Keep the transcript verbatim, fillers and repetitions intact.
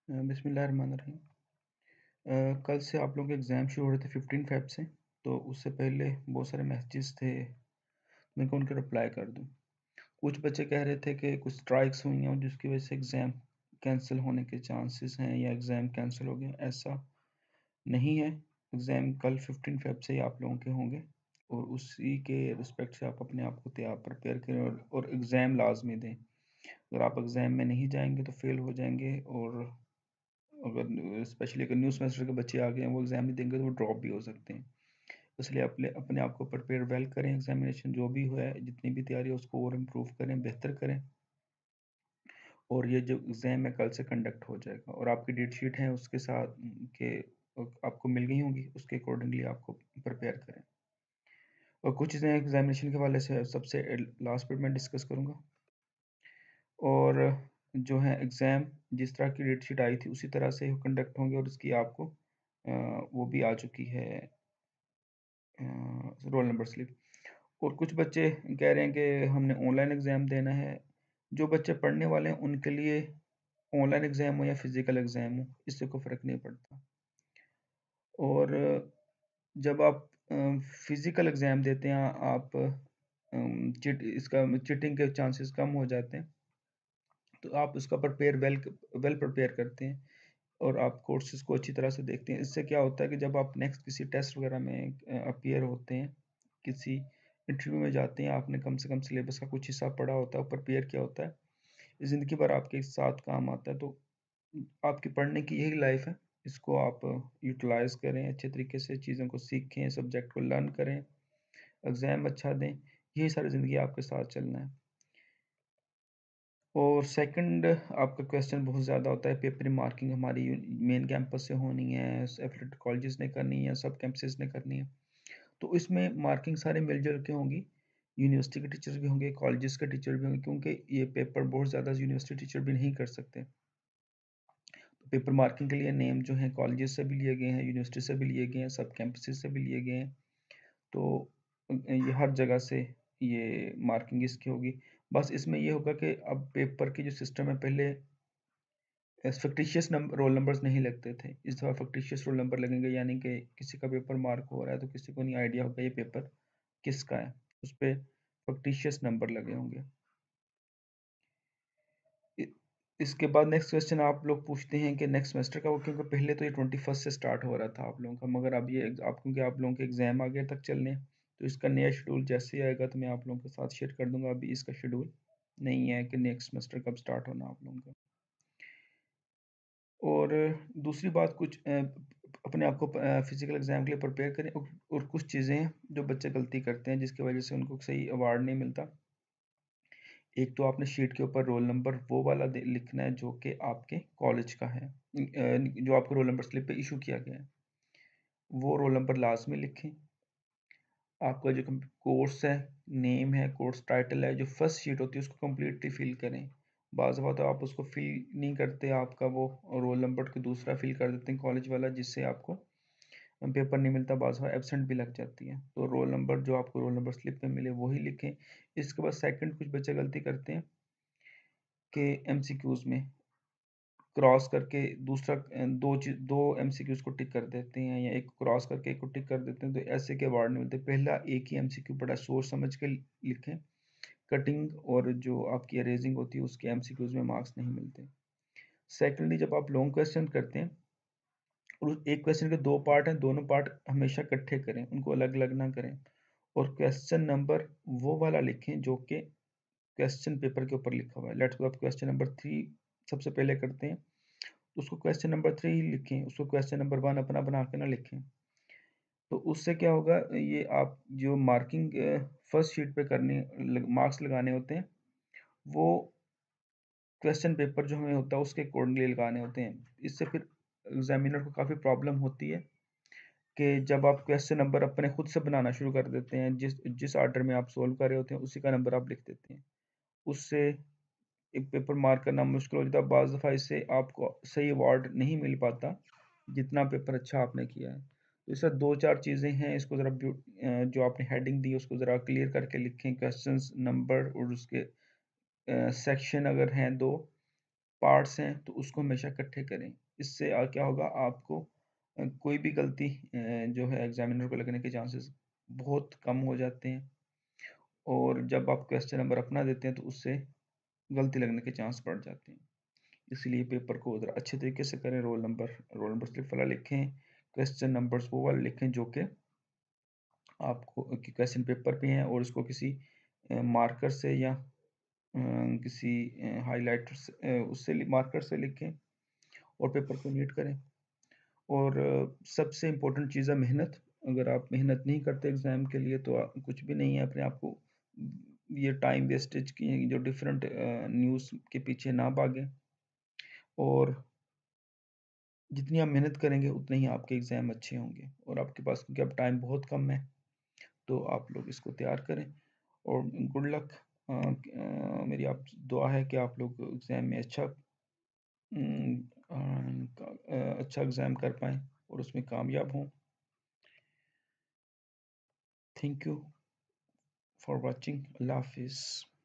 अ, बिस्मिल्लाहिर्रहमानिर्रहीम। अ, कल से आप लोगों के एग्ज़ाम शुरू हो रहे थे फ़िफ़्टीन फ़ेब से, तो उससे पहले बहुत सारे मैसेजेस थे, मैं कहा उनका रिप्लाई कर दूँ। कुछ बच्चे कह रहे थे कि कुछ स्ट्राइक्स हुई हैं और जिसकी वजह से एग्ज़ाम कैंसल होने के चांसेस हैं या एग्ज़ाम कैंसल हो गया, ऐसा नहीं है। एग्ज़ाम कल फ़िफ़्टीन फ़ेब से ही आप लोगों के होंगे और उसी के रिस्पेक्ट से आप अपने आप को तैयार प्रिपेयर करें और और एग्ज़ाम लाज़मी दें। अगर आप एग्ज़ाम में नहीं जाएँगे तो फ़ेल हो जाएँगे और अगर स्पेशली अगर न्यू सेमेस्टर के बच्चे आ गए हैं वो एग्ज़ाम नहीं देंगे तो वो ड्रॉप भी हो सकते हैं। इसलिए अपने अपने आप को प्रिपेयर वेल करें, एग्ज़ामिनेशन जो भी हुआ है, जितनी भी तैयारी है उसको और इम्प्रूव करें, बेहतर करें और ये जो एग्ज़ाम है कल से कंडक्ट हो जाएगा और आपकी डेट शीट है उसके साथ उम, के अ, आपको मिल गई होंगी, उसके अकॉर्डिंगली आपको प्रिपेयर करें। और कुछ चीज़ें एग्ज़ामिनेशन के हवाले से सबसे एल लास्ट पे मैं डिस्कस करूँगा और जो है एग्ज़ाम जिस तरह की डेट शीट आई थी उसी तरह से कंडक्ट होंगे और इसकी आपको अ, वो भी आ चुकी है अ, रोल नंबर स्लिप। और कुछ बच्चे कह रहे हैं कि हमने ऑनलाइन एग्ज़ाम देना है। जो बच्चे पढ़ने वाले हैं उनके लिए ऑनलाइन एग्ज़ाम हो या फ़िज़िकल एग्ज़ाम हो, इससे कोई फ़र्क नहीं पड़ता। और जब आप अ, फ़िज़िकल एग्ज़ाम देते हैं आप अम, चिट इसका चीटिंग के चांसेस कम हो जाते हैं। तो आप उसका प्रिपेयर वेल वेल प्रिपेयर करते हैं और आप कोर्सेज़ को अच्छी तरह से देखते हैं। इससे क्या होता है कि जब आप नेक्स्ट किसी टेस्ट वगैरह में अ, अपीयर होते हैं, किसी इंटरव्यू में जाते हैं, आपने कम से कम सिलेबस का कुछ हिस्सा पढ़ा होता है, प्रिपेयर किया होता है। ज़िंदगी भर आपके साथ काम आता है, तो आपकी पढ़ने की यही लाइफ़ है। इसको आप यूटिलाइज़ करें, अच्छे तरीके से चीज़ों को सीखें, सब्जेक्ट को लर्न करें, एग्ज़ाम अच्छा दें। यही सारी ज़िंदगी आपके साथ चलना है। और सेकंड आपका क्वेश्चन बहुत ज़्यादा होता है पेपर मार्किंग हमारी मेन कैंपस से होनी है, एफिलिएटेड कॉलेजेस ने करनी है, सब कैंपसेस ने करनी है। तो इसमें मार्किंग सारे मिल-जुल के होंगी। यूनिवर्सिटी के टीचर्स भी होंगे, कॉलेजेस के टीचर भी होंगे क्योंकि ये पेपर बहुत ज़्यादा यूनिवर्सिटी टीचर भी नहीं कर सकते। तो पेपर मार्किंग के लिए नेम जो है कॉलेजेस से भी लिए गए हैं, यूनिवर्सिटी से भी लिए गए हैं, सब कैंपसेस से भी लिए गए हैं। तो अ, ये हर जगह से ये मार्किंग इसकी होगी। बस इसमें ये होगा कि अब पेपर की जो सिस्टम है पहले फ़िक्टिशियस नंब रोल नंबर्स नहीं लगते थे। इस दफ़ा फ़िक्टिशियस रोल नंबर लगेंगे यानी कि किसी का पेपर मार्क हो रहा है तो किसी को नहीं आइडिया होगा ये पेपर किसका है। उसपे फ़िक्टिशियस नंबर लगे होंगे। इ इसके बाद नेक्स्ट क्वेश्चन आप लोग पूछते हैं कि नेक्स्ट सेमेस्टर का हो क्योंकि पहले तो ये ट्वेंटी फ़र्स्ट से स्टार्ट हो रहा था आप लोगों का मगर अब ये एग्ज़ आप क्योंकि आप लोगों के एग्ज़ाम आगे तक चलने हैं, तो इसका नया शेड्यूल जैसे ही आएगा तो मैं आप लोगों के साथ शेयर कर दूँगा। अभी इसका शेड्यूल नहीं है कि नेक्स्ट सेमेस्टर कब स्टार्ट होना आप लोगों का। और दूसरी बात कुछ अ, अपने आप को अ, फिज़िकल एग्ज़ाम के लिए प्रिपेयर करें और और कुछ चीज़ें हैं जो बच्चे गलती करते हैं जिसकी वज़ह से उनको सही अवार्ड नहीं मिलता। एक तो आपने शीट के ऊपर रोल नंबर वो वाला दे लिखना है जो कि आपके कॉलेज का है। उम, अ, जो आपको रोल नंबर स्लिप पे इश्यू किया गया है, वो रोल नंबर लाज़मी लिखें। आपका जो कम कोर्स है, नेम है, कोर्स टाइटल है, जो फर्स्ट शीट होती है उसको कंप्लीटली फ़िल करें। बाज़ दफ़ा तो आप उसको फ़िल नहीं करते, आपका वो रोल नंबर को दूसरा फ़िल कर देते हैं कॉलेज वाला जिससे आपको अ, पेपर नहीं मिलता, बाज़ दफ़ा एब्सेंट भी लग जाती है। तो रोल नंबर जो आपको रोल नंबर स्लिप पे मिले वही लिखें। इसके बाद सेकंड कुछ बच्चे गलती करते हैं कि एमसीक्यूज़ में क्रॉस करके दूसरा अ, दो चीज़ दो एमसीक्यूज़ को टिक कर देते हैं या एक क्रॉस करके एक को टिक कर देते हैं, तो ऐसे के अवार्ड नहीं मिलते। पहला एक ही एमसीक्यू बड़ा सोच समझ के लि लिखें। कटिंग और जो आपकी अरेज़िंग होती है उसके एमसीक्यूज़ में मार्क्स नहीं मिलते। सेकंडली जब आप लॉन्ग क्वेश्चन करते हैं और उस एक क्वेश्चन के दो पार्ट हैं, दोनों पार्ट हमेशा इकट्ठे करें, उनको अलग-अलग ना करें और क्वेश्चन नंबर वो वाला लिखें जो कि क्वेश्चन पेपर के ऊपर लिखा हुआ है। लेट्स सपोज़ आप क्वेश्चन नंबर थ्री सबसे पहले करते हैं, तो उसको क्वेश्चन नंबर थ्री ही लिखें, उसको क्वेश्चन नंबर वन अपना बना के ना लिखें। तो उससे क्या होगा ये आप जो मार्किंग अ, फर्स्ट शीट पे करनी लग मार्क्स लगाने होते हैं, वो क्वेश्चन पेपर जो हमें होता है उसके अकॉर्डिंगली लगाने होते हैं। इससे फिर एग्ज़ामिनर को काफ़ी प्रॉब्लम होती है कि जब आप क्वेश्चन नंबर अपने खुद से बनाना शुरू कर देते हैं, जिस जिस ऑर्डर में आप सॉल्व कर रहे होते हैं, उसी का नंबर आप लिख देते हैं। उससे एक पेपर मार्क करना मुश्किल हो जाता है। बाज़ दफ़ा इससे आपको सही अवार्ड नहीं मिल पाता, जितना पेपर अच्छा आपने किया है। तो इससे दो चार चीज़ें हैं, इसको ज़रा ब्यू अ, जो आपने हेडिंग दी है उसको ज़रा क्लियर करके लिखें, क्वेश्चन्स, नंबर और उसके अ, सेक्शन अगर हैं दो पार्ट्स हैं तो उसको हमेशा इकट्ठे करें। इससे अ, क्या होगा आपको अ, कोई भी गलती अ, जो है एग्ज़ामिनर को लगने के चांसेस बहुत कम हो जाते हैं और जब आप क्वेश्चन नंबर अपना देते हैं तो उससे गलती लगने के चांस बढ़ जाते हैं। इसीलिए पेपर को ज़रा अच्छे तरीके से करें, roll number roll number slip वाला लिखें, क्वेश्चन नंबर्स वो वाले लिखें जो कि आपको कि क्वेश्चन पेपर पे हैं और उसको किसी अ, मार्कर से या अ, किसी अ, हाइलाइटर से अ, उससे लि मार्कर से लिखें और पेपर को नीट करें। और अ, सबसे इम्पोर्टेंट चीज़ है मेहनत। अगर आप मेहनत नहीं करते एग्ज़ाम के लिए तो अ, कुछ भी नहीं है, अपने आप को ये टाइम वेस्टेज की जो डिफरेंट अ, न्यूज़ के पीछे ना भागें और जितनी आप मेहनत करेंगे उतने ही आपके एग्ज़ाम अच्छे होंगे और आपके पास क्योंकि अब टाइम बहुत कम है, तो आप लोग इसको तैयार करें और गुड लक। अ, अ, मेरी आप दुआ है कि आप लोग एग्ज़ाम में अच्छा उम, अ, क अ, अच्छा एग्ज़ाम कर पाएँ और उसमें कामयाब हों। Thank you for watching. अल्लाह हाफ़िज़।